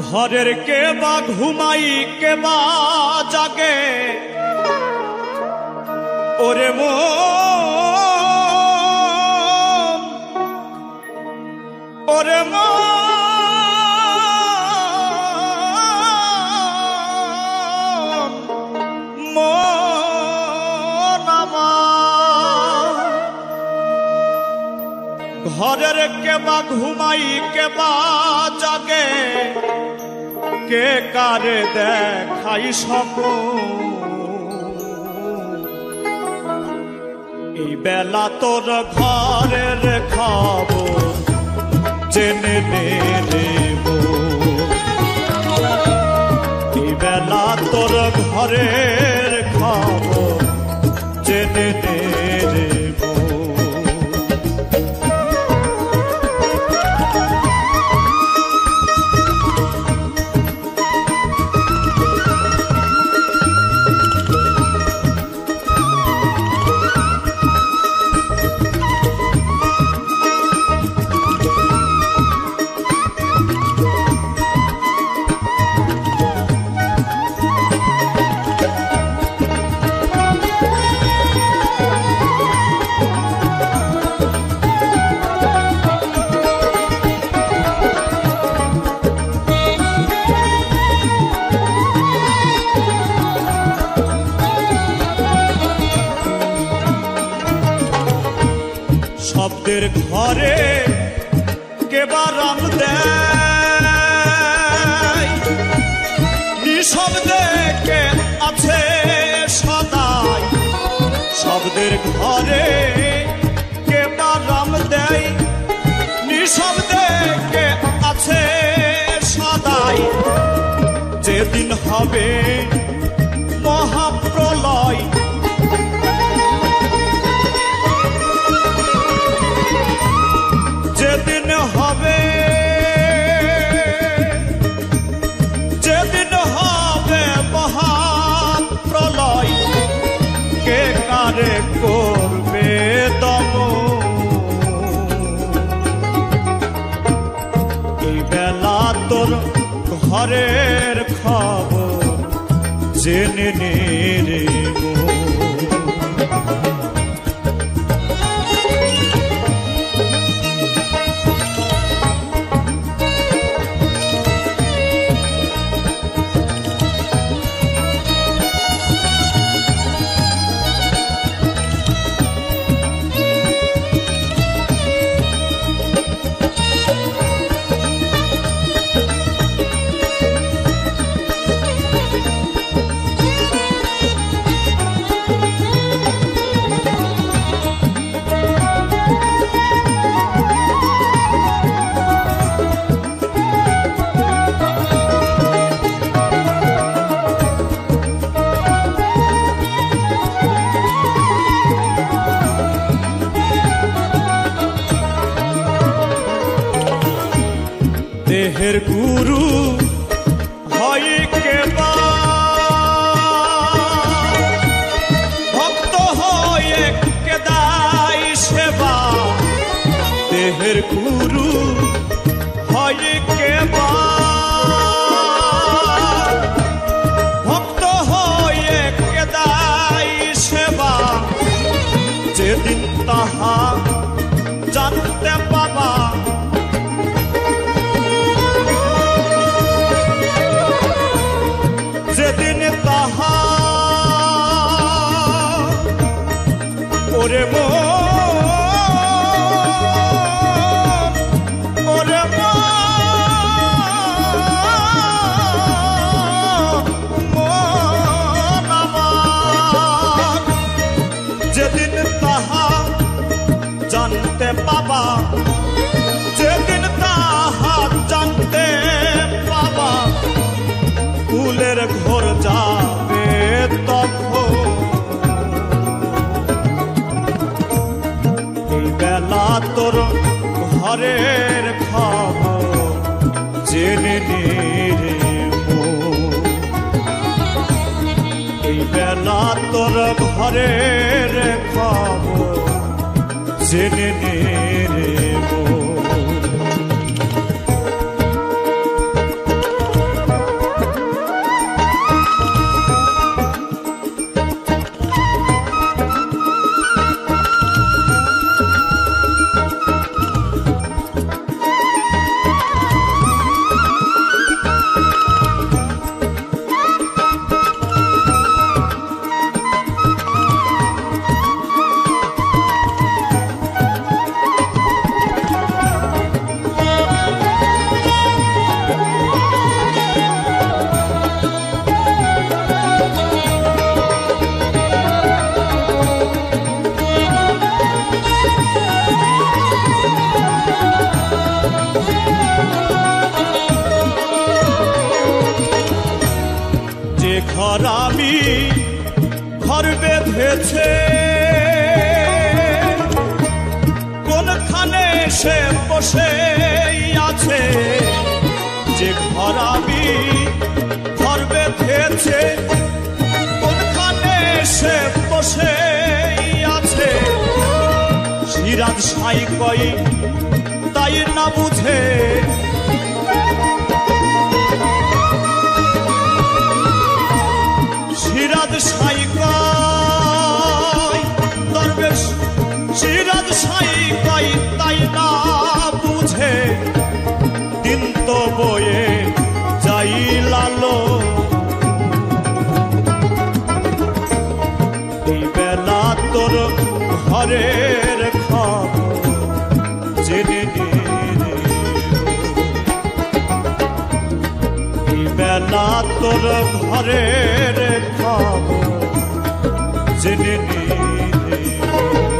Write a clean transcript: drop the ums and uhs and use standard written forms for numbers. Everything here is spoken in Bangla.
ঘরের কে বা ঘুমাই কে বা জাগে ওরে মন ওরে মন আমার ঘরের কে বা ঘুমাই কে বা জাগে কে কারে দেখাই স্বপ্ন এই বেলা তোর ঘরের খবর জেনে নেব এই বেলা তোর ঘরের খবর জেনে নেব শব্দের ঘরে কেবা রাম দেয় নিঃশব্দে কে আছে সদাই শব্দের ঘরে কেবা রাম দেয় নিঃশব্দে কে আছে সদাই যেদিন হবে মহাপ্রলয় যেদিন হবে মহাপ্রলয় কে কারে করবে দম এই বেলা তোর ঘরের খবর জেনে নেব দেহের গুরু হয় কেবা ভক্ত হয়ে কেদাই সেবা দেহের গুরু হয় কেবা ভক্ত হয়ে কেদাই সেবা যেদিন তাহা জানতে পাবা যেদিন তাহা ওরে ওরে যেদিন তাহা জানতে পাবা যেদিন তাহা জানতে পাবা ফুলের ঘর যাবে তখন এই বেলা তোর ঘরের খবর জেনে নেব এই বেলা তোর ঘরের খবর জেনে নেব ঘরামি ঘর বেঁধেছে কোনখানে সে বসে আছে যে ঘরামি ঘর বেঁধেছে কোনখানে সে বসে আছে সিরাজ সাই কই তাই না বুঝে সিরাজ সাই কই দরবেশ সিরাজ সাই কই তাই না বুঝে দিন তো বয়ে যাই লালো এই বেলা তোর ঘরের খবর জেনে এই বেলা তোর ঘরের খবর জেনে